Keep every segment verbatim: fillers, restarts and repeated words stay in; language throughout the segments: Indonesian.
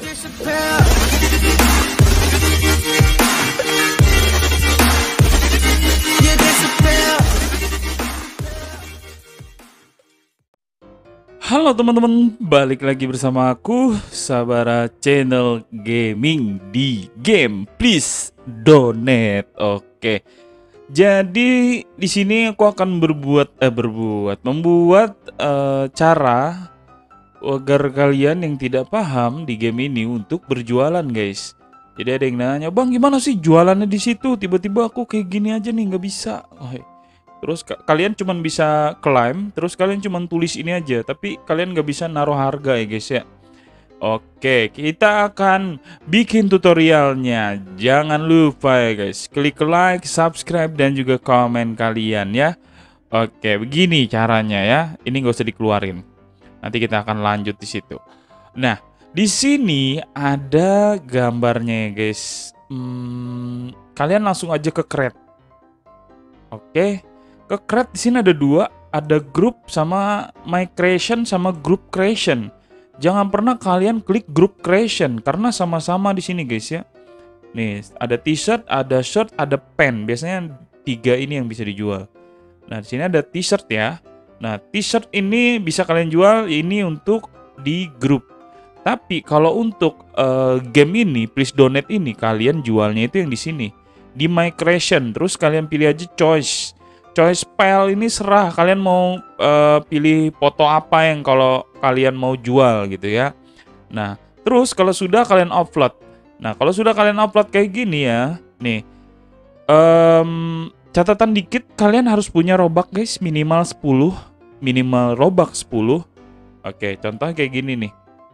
Halo teman-teman, balik lagi bersama aku Sabara Channel Gaming di Game Please Donate. Oke. Jadi di sini aku akan berbuat eh berbuat membuat eh, cara agar kalian yang tidak paham di game ini untuk berjualan, guys. Jadi ada yang nanya, "Bang, gimana sih jualannya di situ? Tiba-tiba aku kayak gini aja nih, nggak bisa." Oh, terus ka kalian cuman bisa climb, terus kalian cuman tulis ini aja, tapi kalian nggak bisa naruh harga ya guys ya. Oke, kita akan bikin tutorialnya. Jangan lupa ya guys, klik like, subscribe, dan juga komen kalian ya. Oke, begini caranya ya. Ini nggak usah dikeluarin. Nanti kita akan lanjut di situ. Nah, di sini ada gambarnya ya guys. Hmm, kalian langsung aja ke create. Oke. Ke create di sini ada dua, ada group sama my creation sama group creation. Jangan pernah kalian klik group creation karena sama-sama di sini guys ya. Nih, ada t-shirt, ada shirt, ada pen. Biasanya tiga ini yang bisa dijual. Nah, di sini ada t-shirt ya. Nah, t-shirt ini bisa kalian jual ini untuk di grup. Tapi kalau untuk uh, game ini, Please Donate ini kalian jualnya itu yang di sini. Di my creation, terus kalian pilih aja choice. Choice file ini serah kalian mau uh, pilih foto apa yang kalau kalian mau jual gitu ya. Nah, terus kalau sudah kalian upload. Nah, kalau sudah kalian upload kayak gini ya, nih um, catatan dikit, kalian harus punya robak guys, minimal sepuluh, minimal robak sepuluh. Oke, contoh kayak gini nih.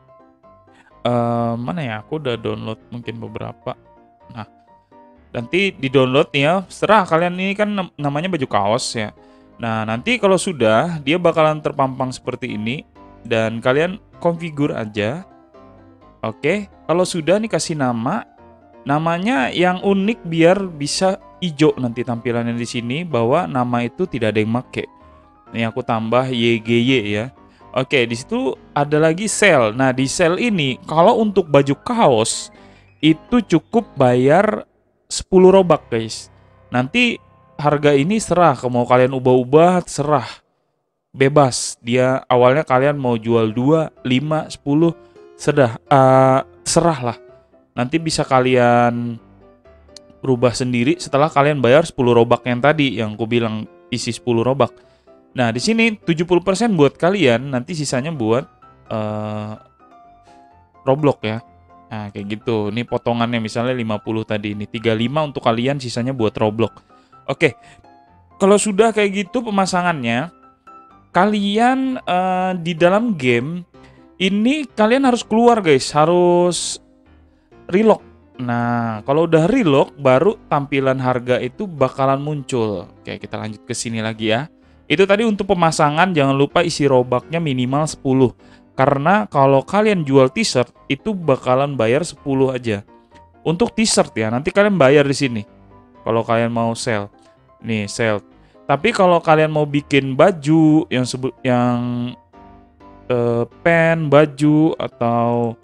Um, mana ya? Aku udah download mungkin beberapa. Nah, nanti di download ya, serah kalian, ini kan namanya baju kaos ya. Nah, nanti kalau sudah dia bakalan terpampang seperti ini dan kalian configure aja. Oke, kalau sudah nih kasih nama, namanya yang unik biar bisa hijau nanti tampilannya di sini bahwa nama itu tidak ada yang make. Nih aku tambah Y G Y ya. Oke, di situ ada lagi sale. Nah, di sale ini kalau untuk baju kaos itu cukup bayar sepuluh robak guys. Nanti harga ini serah, mau kalian ubah-ubah serah. Bebas. Dia awalnya kalian mau jual dua, lima, sepuluh, sedah uh, serah lah. Nanti bisa kalian rubah sendiri setelah kalian bayar sepuluh robak yang tadi yang aku bilang isi sepuluh robak. Nah, di sini tujuh puluh persen buat kalian, nanti sisanya buat uh, Roblox ya. Nah, kayak gitu. Ini potongannya misalnya lima puluh tadi, ini tiga puluh lima untuk kalian, sisanya buat Roblox. Oke. Kalau sudah kayak gitu pemasangannya, kalian uh, di dalam game ini kalian harus keluar guys, harus reload. Nah, kalau udah reload baru tampilan harga itu bakalan muncul. Oke, kita lanjut ke sini lagi ya. Itu tadi untuk pemasangan, jangan lupa isi robaknya minimal sepuluh. Karena kalau kalian jual t-shirt itu bakalan bayar sepuluh aja. Untuk t-shirt ya, nanti kalian bayar di sini. Kalau kalian mau sell. Nih, sell. Tapi kalau kalian mau bikin baju yang sebut yang uh, pen, baju atau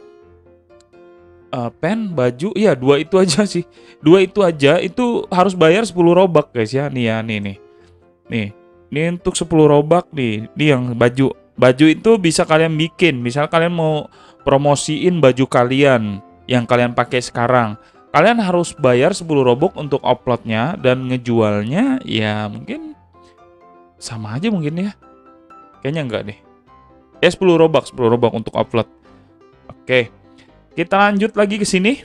uh, pen, baju, iya dua itu aja sih. Dua itu aja itu harus bayar sepuluh robak guys ya. Nih ya, nih nih. Nih, ini untuk sepuluh robak nih. Ini yang baju. Baju itu bisa kalian bikin, misal kalian mau promosiin baju kalian yang kalian pakai sekarang. Kalian harus bayar sepuluh robok untuk uploadnya dan ngejualnya ya mungkin sama aja mungkin ya. Kayaknya enggak deh. Ya sepuluh robak, sepuluh robak untuk upload. Oke. Kita lanjut lagi ke sini.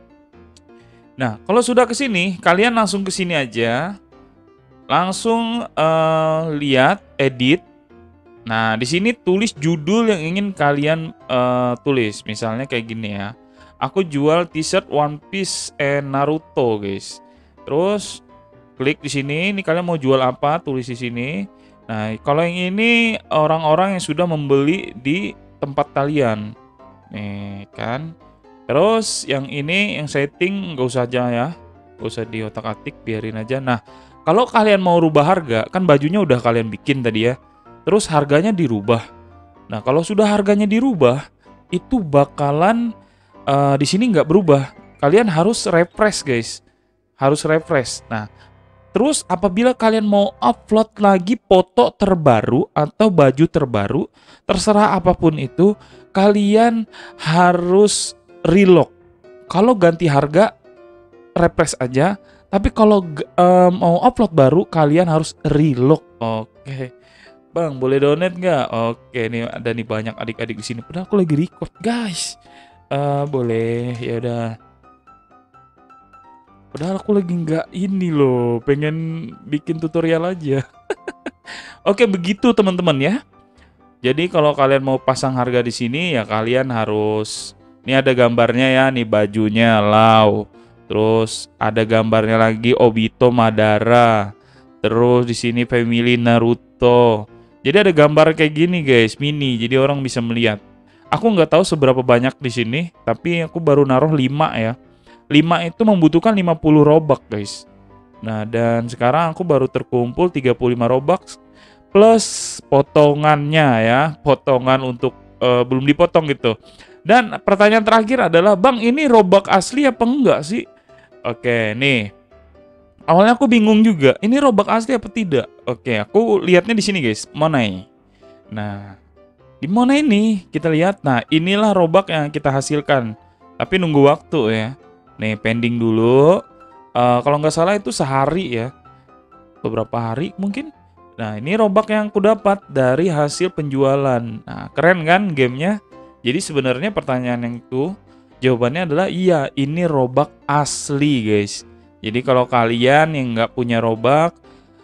Nah, kalau sudah ke sini, kalian langsung ke sini aja. Langsung uh, lihat edit. Nah, di sini tulis judul yang ingin kalian uh, tulis. Misalnya kayak gini ya. Aku jual t-shirt One Piece and Naruto, guys. Terus klik di sini. Ini kalian mau jual apa? Tulis di sini. Nah, kalau yang ini orang-orang yang sudah membeli di tempat kalian. Nih, kan. Terus yang ini yang setting nggak usah aja ya. Nggak usah di otak-atik, biarin aja. Nah, kalau kalian mau rubah harga, kan bajunya udah kalian bikin tadi ya. Terus harganya dirubah. Nah, kalau sudah harganya dirubah, itu bakalan uh, di sini nggak berubah. Kalian harus refresh guys, harus refresh. Nah, terus apabila kalian mau upload lagi foto terbaru atau baju terbaru, terserah apapun itu, kalian harus relock. Kalau ganti harga, refresh aja. Tapi kalau um, mau upload baru, kalian harus relock. Oke, Bang, boleh donate nggak? Oke, nih ada nih banyak adik-adik di sini. Padahal aku lagi record, guys. Uh, boleh, ya udah. Padahal aku lagi nggak ini loh, pengen bikin tutorial aja. Oke, begitu teman-teman ya. Jadi kalau kalian mau pasang harga di sini ya kalian harus, ini ada gambarnya ya, nih bajunya Lau. Terus ada gambarnya lagi Obito Madara. Terus di sini family Naruto. Jadi ada gambar kayak gini guys, mini. Jadi orang bisa melihat. Aku nggak tahu seberapa banyak di sini, tapi aku baru naruh lima ya. lima itu membutuhkan lima puluh robux guys. Nah, dan sekarang aku baru terkumpul tiga puluh lima robux plus potongannya ya, potongan untuk uh, belum dipotong gitu. Dan pertanyaan terakhir adalah, Bang, ini robux asli apa enggak sih? Oke, nih. Awalnya aku bingung juga, ini robux asli apa tidak? Oke, aku lihatnya di sini guys, Money. Nah, di Money ini kita lihat, nah inilah robux yang kita hasilkan. Tapi nunggu waktu ya. Nih, pending dulu. Uh, kalau nggak salah itu sehari ya, beberapa hari mungkin. Nah, ini robux yang aku dapat dari hasil penjualan. Nah, keren kan gamenya? Jadi sebenarnya pertanyaan yang itu jawabannya adalah iya, ini robux asli guys. Jadi kalau kalian yang nggak punya robux,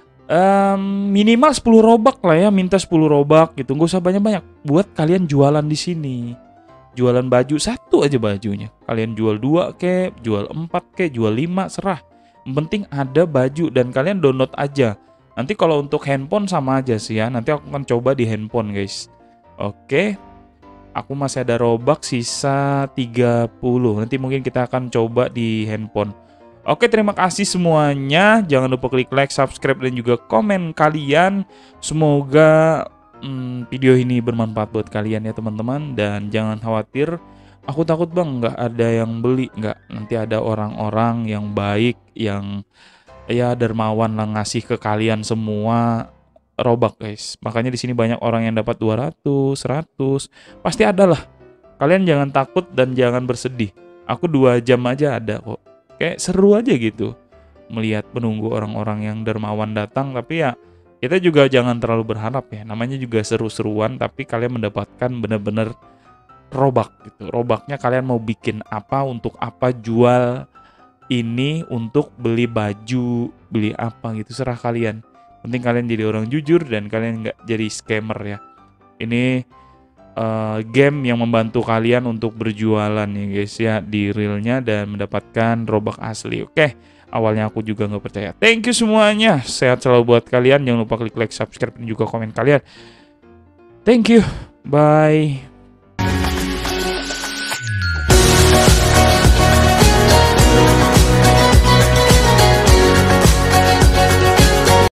um, minimal sepuluh robux lah ya, minta sepuluh robux gitu. Nggak usah banyak-banyak. Buat kalian jualan di sini. Jualan baju satu aja bajunya. Kalian jual dua kek, jual empat kek, jual lima, serah. Yang penting ada baju dan kalian download aja. Nanti kalau untuk handphone sama aja sih ya. Nanti aku akan coba di handphone guys. Oke. Aku masih ada robux sisa tiga puluh. Nanti mungkin kita akan coba di handphone. Oke, terima kasih semuanya. Jangan lupa klik like, subscribe, dan juga komen kalian. Semoga hmm, video ini bermanfaat buat kalian ya teman-teman. Dan jangan khawatir. Aku takut bang nggak ada yang beli. Nggak, nanti ada orang-orang yang baik, yang ya dermawan lah ngasih ke kalian semua robux guys. Makanya di sini banyak orang yang dapat dua ratus, seratus. Pasti ada lah. Kalian jangan takut dan jangan bersedih. Aku dua jam aja ada kok. Kayak seru aja gitu melihat menunggu orang-orang yang dermawan datang. Tapi ya kita juga jangan terlalu berharap ya. Namanya juga seru-seruan, tapi kalian mendapatkan bener-bener robux gitu. Robuxnya kalian mau bikin apa, untuk apa, jual ini untuk beli baju, beli apa gitu, serah kalian. Penting kalian jadi orang jujur dan kalian nggak jadi scammer ya. Ini uh, game yang membantu kalian untuk berjualan ya guys ya, di realnya dan mendapatkan robux asli. Oke, awalnya aku juga nggak percaya. Thank you semuanya, sehat selalu buat kalian. Jangan lupa klik like, subscribe, dan juga komen kalian. Thank you, bye.